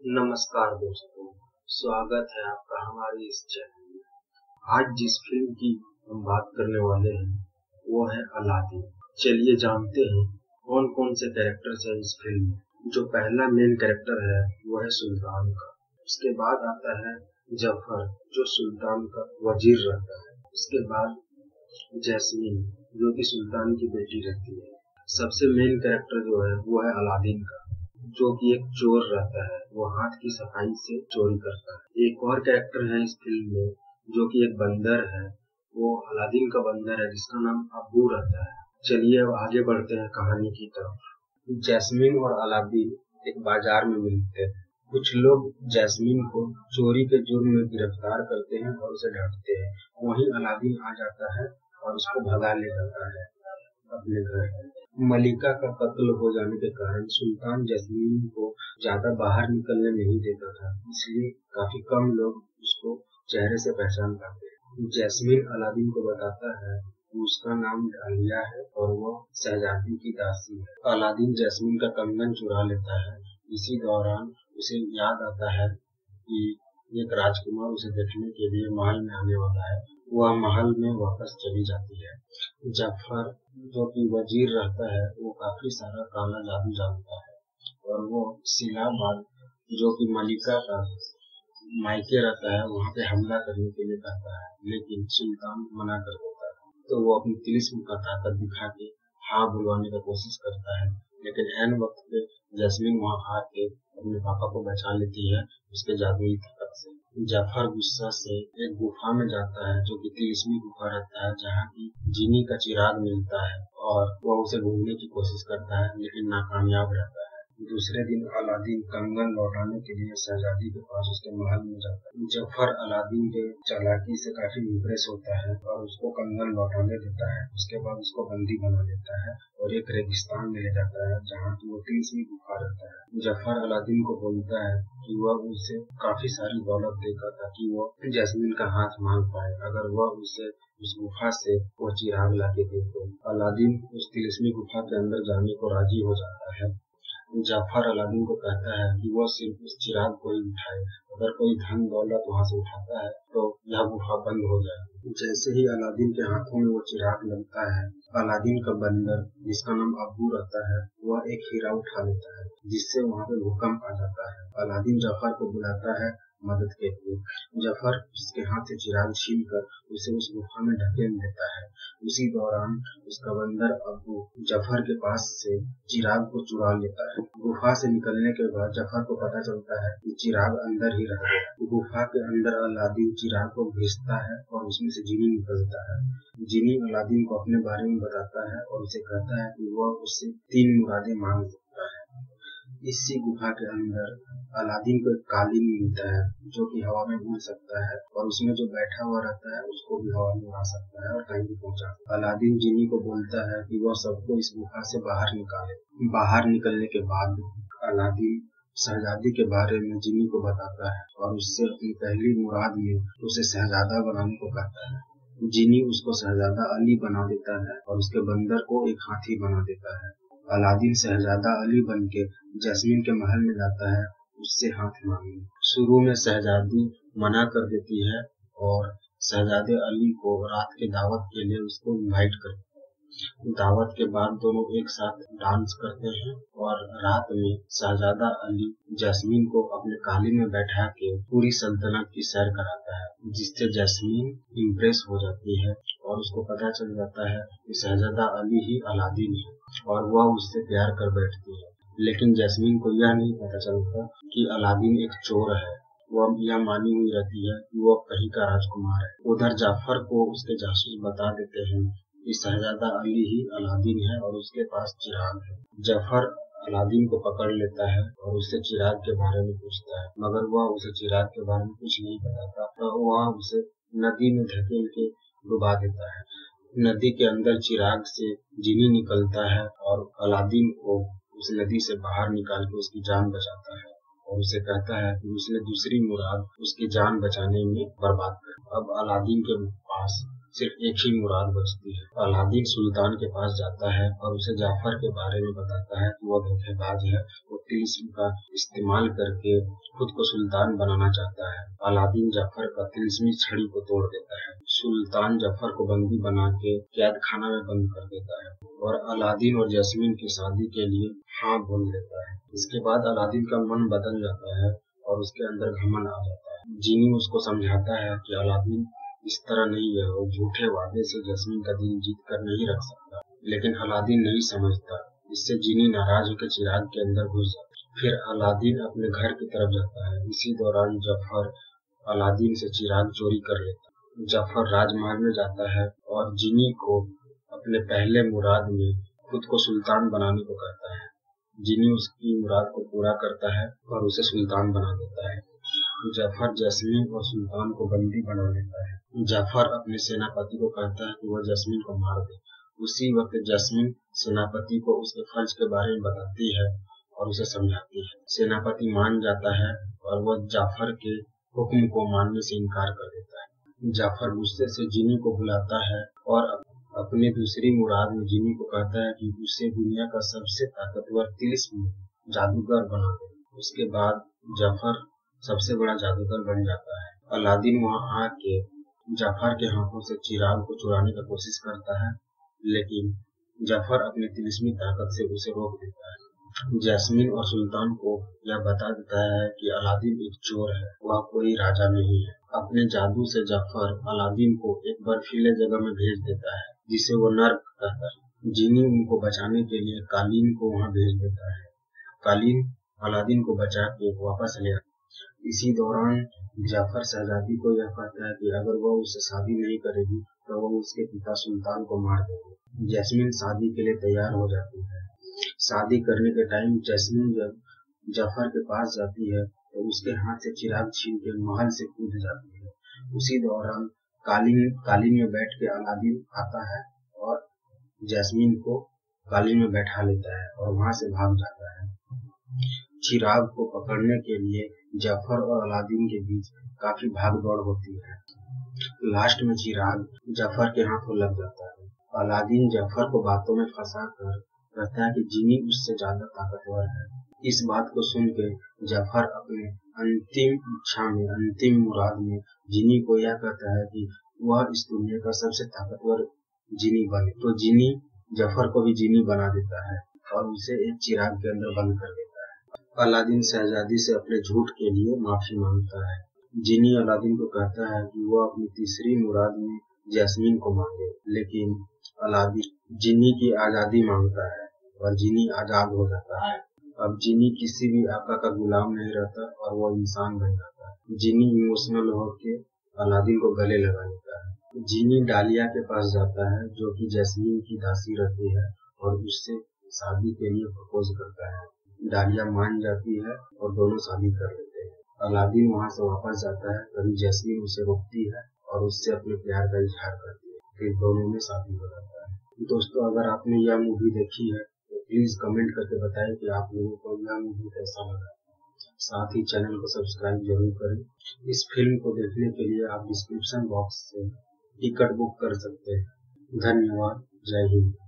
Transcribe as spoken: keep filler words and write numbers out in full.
नमस्कार दोस्तों, स्वागत है आपका हमारे इस चैनल में। आज जिस फिल्म की हम बात करने वाले हैं वो है अलादीन। चलिए जानते हैं कौन कौन से कैरेक्टर्स हैं इस फिल्म में। जो पहला मेन कैरेक्टर है वो है सुल्तान का। उसके बाद आता है जफर जो सुल्तान का वजीर रहता है। उसके बाद जैस्मीन जो कि सुल्तान की बेटी रहती है। सबसे मेन कैरेक्टर जो है वो है अलादीन का, जो कि एक चोर रहता है। वो हाथ की सफाई से चोरी करता है। एक और कैरेक्टर है इस फिल्म में जो कि एक बंदर है। वो अलादीन का बंदर है जिसका नाम अब्बू रहता है। चलिए अब आगे बढ़ते हैं कहानी की तरफ। जैस्मीन और अलादीन एक बाजार में मिलते हैं। कुछ लोग जैस्मीन को चोरी के जुर्म में गिरफ्तार करते हैं और उसे डांटते हैं। वहीं अलादीन आ जाता है और उसको भगा ले जाता है अपने घर। मलिका का कत्ल हो जाने के कारण सुल्तान जैस्मीन को ज्यादा बाहर निकलने नहीं देता था, इसलिए काफी कम लोग उसको चेहरे से पहचान पाते हैं। जैस्मीन अलादीन को बताता है कि उसका नाम डालिया है और वो शहजादी की दासी है। अलादीन जैस्मीन का कंगन चुरा लेता है। इसी दौरान उसे याद आता है कि एक राजकुमार उसे देखने के लिए महल में आने वाला है। वह महल में वापस चली जाती है। जफर जो कि वजीर रहता है वो काफी सारा काला जादू जानता है और वो सिलाबाद जो कि मलिका का मायके रहता है वहाँ पे हमला करने के लिए कहता है, लेकिन सुल्तान मना कर देता है। तो वो अपनी तिलिस्म का ताकत दिखा के हाँ बुलवाने का कोशिश करता है, लेकिन एन वक्त पे जैस्मीन वहाँ आके अपने पापा को बचा लेती है उसके जादुई ताकत से। जफर गुस्सा से एक गुफा में जाता है जो कि तिलिस्मी गुफा रहता है, जहाँ की जीनी का चिराग मिलता है और वह उसे ढूंढने की कोशिश करता है लेकिन नाकामयाब रहता है। दूसरे दिन अलादीन कंगन लौटाने के लिए शहजादी के पास उसके महल में जाता है। जफर अलादीन के चालाकी से काफी इम्प्रेस होता है और उसको कंगन लौटाने देता है। उसके बाद उसको बंदी बना लेता है और एक रेगिस्तान में ले जाता है जहाँ की वो तिलिस्मी गुफा रहता है। जफर अलादीन को बोलता है कि वह उसे काफी सारी दौलत देगा ताकि वो जैस्मीन का हाथ मांग पाए अगर वह उसे उस गुफा से वो चिराग ला के दे तो। अलादीन उस तिलिस्मी गुफा के अंदर जाने को राजी हो जाता है। जफर अलादीन को कहता है कि वह सिर्फ उस चिराग को ही उठाए, अगर कोई धन दौलत वहाँ से उठाता है तो यह गुफा बंद हो जाए। जैसे ही अलादीन के हाथों में वो चिराग लगता है, अलादीन का बंदर जिसका नाम अब्बू रहता है वह एक हीरा उठा लेता है जिससे वहाँ पे भूकंप आ जाता है। अलादीन जफर को बुलाता है मदद के लिए। जफर उसके हाथ से चिराग छीन कर उसे उस गुफा में ढकेल देता है। उसी दौरान उसका बंदर अब्बू जफर के पास से चिराग को चुरा लेता है। गुफा से निकलने के बाद जफर को पता चलता है कि चिराग अंदर ही रह गया। गुफा के अंदर अलादीन चिराग को घिसता है और उसमें से जीनी निकलता है। जीनी अलादीन को अपने बारे में बताता है और उसे कहता है कि वह उससे तीन मुरादें मांग सकता है। इसी गुफा के अंदर अलादीन को एक कालीन मिलता है जो कि हवा में उड़ सकता है और उसमें जो बैठा हुआ रहता है उसको भी हवा में उड़ा सकता है और कहीं भी पहुंचा। अलादीन जीनी को बोलता है कि वह सबको इस गुफा से बाहर निकाले। बाहर निकलने के बाद अलादीन शहजादी के बारे में जीनी को बताता है और उससे अपनी पहली मुराद में उसे शहजादा बनाने को कहता है। जीनी उसको शहजादा अली बना देता है और उसके बंदर को एक हाथी बना देता है। अलादीन शहजादा अली बनके जैस्मीन के महल में जाता है उससे हाथ मांगने। शुरू में शहजादी मना कर देती है और शहजादे अली को रात के दावत के लिए उसको इनवाइट करती है। दावत के बाद दोनों एक साथ डांस करते हैं और रात में शहजादा अली जैस्मीन को अपने कालीन में बैठा के पूरी सल्तनत की सैर कराता है, जिससे जैस्मीन इम्प्रेस हो जाती है और उसको पता चल जाता है कि शहजादा अली ही अलादीन है और वह उससे प्यार कर बैठती है। लेकिन जैस्मीन को यह नहीं पता चलता कि अलादीन एक चोर है। वह यह मानी हुई रहती है कि वह कहीं का राजकुमार है। उधर जाफर को उसके जासूस बता देते हैं कि शहजादा अली ही अलादीन है और उसके पास चिराग है। जफर अलादीन को पकड़ लेता है और उससे चिराग के बारे में पूछता है, मगर वह उसे चिराग के बारे में कुछ नहीं बताता। तो वह उसे नदी में धकेल के डुबा देता है। नदी के अंदर चिराग से जीनी निकलता है और अलादीन को उस नदी से बाहर निकाल के उसकी जान बचाता है और उसे कहता है कि उसने दूसरी मुराद उसकी जान बचाने में बर्बाद कर। अब अलादीन के पास सिर्फ एक ही मुराद बचती है। अलादीन सुल्तान के पास जाता है और उसे जाफर के बारे में बताता है कि वह धोखेबाज है। वो तिलिस्म का इस्तेमाल करके खुद को सुल्तान बनाना चाहता है। अलादीन जफर का तिलिस्मी छड़ी को तोड़ देता है। सुल्तान जफर को बंदी बना के कैद खाना में बंद कर देता है और अलादीन और जैस्मीन की शादी के लिए हाँ बोल देता है। इसके बाद अलादीन का मन बदल जाता है और उसके अंदर घमंड आ जाता है। जीनी उसको समझाता है कि अलादीन इस तरह नहीं है, वो झूठे वादे से जैस्मीन का दिल जीत कर नहीं रख सकता। लेकिन अलादीन नहीं समझता। इससे जीनी नाराज होकर चिराग के अंदर घुस जाता है। फिर अलादीन अपने घर की तरफ जाता है। इसी दौरान जफर अलादीन से चिराग चोरी कर लेता है। जफर राजमहल में जाता है और जीनी को अपने पहले मुराद में खुद को सुल्तान बनाने को कहता है। जीनी उसकी मुराद को पूरा करता है और उसे सुल्तान बना देता है। जफर जैस्मीन और सुल्तान को बंदी बना लेता है। जफर अपने सेनापति को कहता है कि वह जैस्मीन को मार दे। उसी वक्त जैस्मीन सेनापति को उसके फर्ज के बारे में बताती है और उसे समझाती है। सेनापति मान जाता है और वह जाफर के हुक्म को मानने से इनकार कर देता है। जाफर गुस्से से जीनी को बुलाता है और अपने दूसरी मुराद में जीनी को कहता है कि उसे दुनिया का सबसे ताकतवर तिलिस्म जादूगर बना दे। उसके बाद जाफर सबसे बड़ा जादूगर बन जाता है। अलादीन वहां आके जाफर के हाथों से चिराग को चुराने की कोशिश करता है, लेकिन जाफर अपनी तिलिस्मी ताकत से उसे रोक देता है। जैस्मीन और सुल्तान को यह बता देता है कि अलादीन एक चोर है, वह कोई राजा नहीं है। अपने जादू से जाफर अलादीन को एक बर्फीले जगह में भेज देता है जिसे वो नर्क कहता है। जीनी उनको बचाने के लिए कालीन को वहां भेज देता है। कालीन अलादीन को बचा के वापस ले आता है। इसी दौरान जाफर शहजादी को यह कहता है कि अगर वह उससे शादी नहीं करेगी तो वह उसके पिता सुल्तान को मार देगी। जैस्मीन शादी के लिए तैयार हो जाती है। शादी करने के टाइम जैस्मीन जब जाफर के पास जाती है तो उसके हाथ से चिराग छीन के महल से कूद जाती है। उसी दौरान कालीन कालीन में बैठ के अलादीन आता है और जैस्मीन को कालीन में बैठा लेता है और वहां से भाग जाता है। चिराग को पकड़ने के लिए जाफर और अलादीन के बीच काफी भाग दौड़ होती है। लास्ट में चिराग जाफर के हाथों लग जाता है। अलादीन जाफर को बातों में फंसा कर कहता है कि जीनी उससे ज्यादा ताकतवर है। इस बात को सुन के जाफर अपने अंतिम इच्छा में अंतिम मुराद में जीनी को यह कहता है कि वह इस दुनिया का सबसे ताकतवर जीनी बने। तो जीनी जाफर को भी जीनी बना देता है और उसे एक चिराग के अंदर बंद कर देता है। अलादीन शहजादी से अपने झूठ के लिए माफी मांगता है। जीनी अलादीन को कहता है कि वह अपनी तीसरी मुराद में जैस्मीन को मांगे, लेकिन अलादीन जीनी की आजादी मांगता है और जीनी आजाद हो जाता है। अब जीनी किसी भी आका का गुलाम नहीं रहता और वो इंसान बन जाता है। जीनी इमोशनल होके अलादीन को गले लगा लेता है। जीनी डालिया के पास जाता है जो कि जैस्मीन की दासी रहती है और उससे शादी के लिए प्रपोज करता है। डालिया मान जाती है और दोनों शादी कर लेते हैं। अलादीन वहां से वापस जाता है, तभी जैस्मीन उसे रोकती है और उससे अपने प्यार का इजहार करती है। फिर दोनों में शादी हो जाता है। दोस्तों, अगर आपने यह मूवी देखी है तो प्लीज कमेंट करके बताएं कि आप लोगों को यह मूवी कैसा लगा। साथ ही चैनल को सब्सक्राइब जरूर करें। इस फिल्म को देखने के लिए आप डिस्क्रिप्शन बॉक्स से टिकट बुक कर सकते हैं। धन्यवाद। जय हिंद।